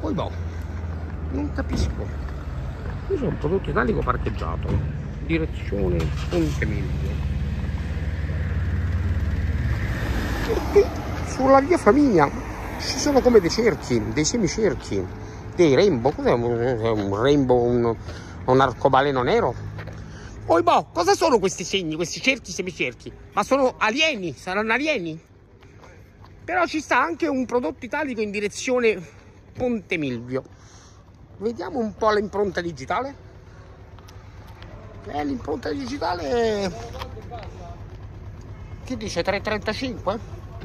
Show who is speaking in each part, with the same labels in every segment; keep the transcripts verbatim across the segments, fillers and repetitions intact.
Speaker 1: Poi boh, non capisco. Io sono un prodotto italico parcheggiato, direzione Ponte Milvio. Sulla via Flaminia ci sono come dei cerchi, dei semicerchi, dei rainbow. Cos'è un, un rainbow, un, un arcobaleno nero? Poi boh, cosa sono questi segni, questi cerchi, semicerchi? Ma sono alieni, saranno alieni? Però ci sta anche un prodotto italico in direzione Ponte Milvio. Vediamo un po' l'impronta digitale. Eh, l'impronta digitale che dice tre virgola trentacinque?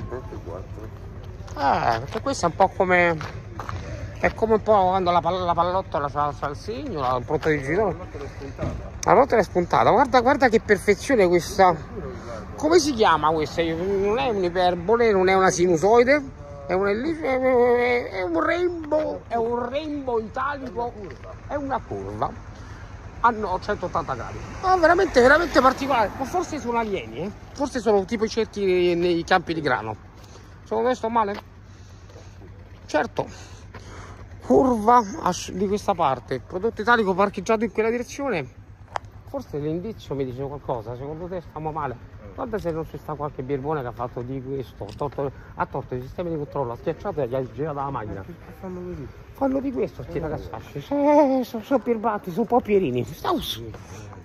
Speaker 1: Eh, perché questo è un po' come è come un po' quando la, palla, la pallottola c'ha, c'ha il segno, l'impronta digitale. La pallottola è spuntata. Guarda, guarda che perfezione questa. Come si chiama questa? Non è un'iperbole, non è una sinusoide, è un, è un rainbow, è un rainbow italico, è una curva a no, centottanta gradi. No, veramente, veramente particolare. Ma forse sono alieni, eh? Forse sono tipo i cerchi nei campi di grano. Secondo me sto male? Certo. Curva di questa parte, prodotto italico parcheggiato in quella direzione. Forse l'indizio mi dice qualcosa, secondo te stiamo male? Guarda se non ci sta qualche birbone che ha fatto di questo, ha tolto, ha tolto i sistemi di controllo, ha schiacciato e gli ha girato la macchina. Fanno così? Fanno di questo sti ragazzacci, sono, sono birbati, sono un po' pierini.